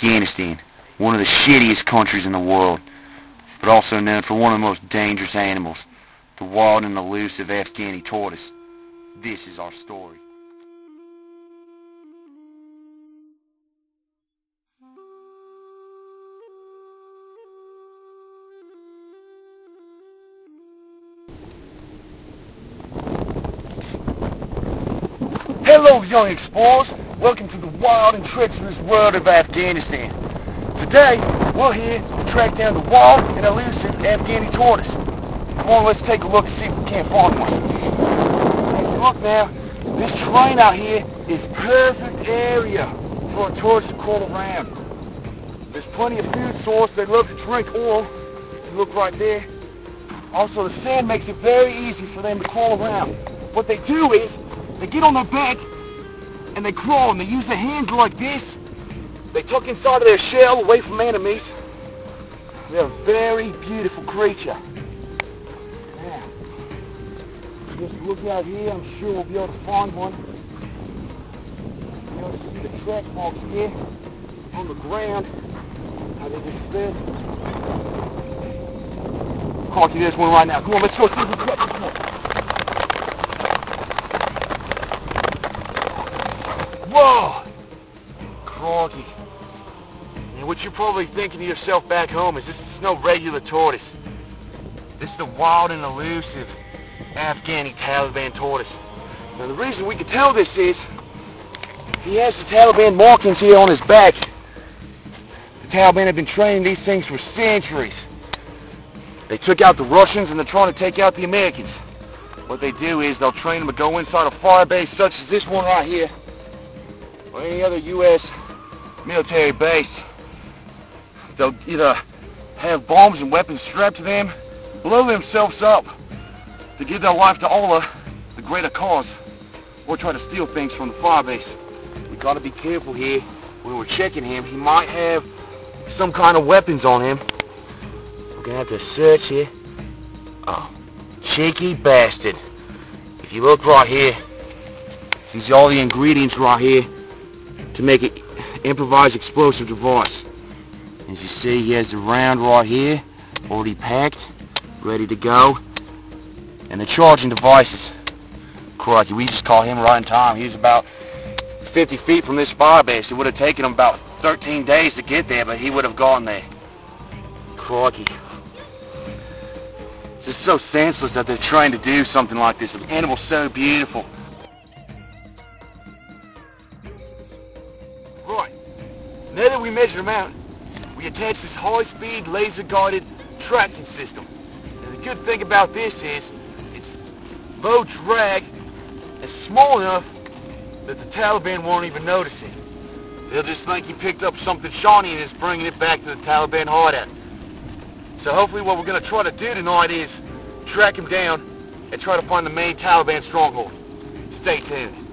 Afghanistan, one of the shittiest countries in the world, but also known for one of the most dangerous animals, the wild and elusive Afghan tortoise. This is our story. Hello young explorers, welcome to the wild and treacherous world of Afghanistan. Today, we're here to track down the wild and elusive Afghan tortoise. Come on, let's take a look and see if we can't find one. If you look now, this terrain out here is perfect area for a tortoise to crawl around. There's plenty of food source, they love to drink oil. If you look right there. Also, the sand makes it very easy for them to crawl around. What they do is, they get on their back and they crawl and they use their hands like this. They tuck inside of their shell away from enemies. They're a very beautiful creature. Now, just look out here, I'm sure we'll be able to find one. You'll be able to see the track marks here on the ground. How they just stood. Can't see this one right now. Come on, let's go through the track. Whoa! Crikey. And what you're probably thinking to yourself back home is this is no regular tortoise. This is the wild and elusive Afghan Taliban tortoise. Now the reason we can tell this is he has the Taliban markings here on his back. The Taliban have been training these things for centuries. They took out the Russians and they're trying to take out the Americans. What they do is they'll train them to go inside a fire base such as this one right here, or any other U.S. military base. They'll either have bombs and weapons strapped to them, blow themselves up to give their life to Allah, the greater cause, or try to steal things from the fire base. We gotta be careful here when we're checking him. He might have some kind of weapons on him. We're gonna have to search here. Oh, cheeky bastard. If you look right here, these are all the ingredients right here to make an improvised explosive device. As you see, he has the round right here, already packed, ready to go. And the charging devices, crikey, we just caught him right in time. He was about 50 feet from this fire base. It would have taken him about 13 days to get there, but he would have gotten there. Crikey. It's just so senseless that they're trying to do something like this. An animal's so beautiful. Right, now that we measured him out, we attach this high-speed, laser-guided tracking system. And the good thing about this is, it's low drag and small enough that the Taliban won't even notice it. They'll just think he picked up something shiny and is bringing it back to the Taliban hideout. So hopefully what we're going to try to do tonight is track him down and try to find the main Taliban stronghold. Stay tuned.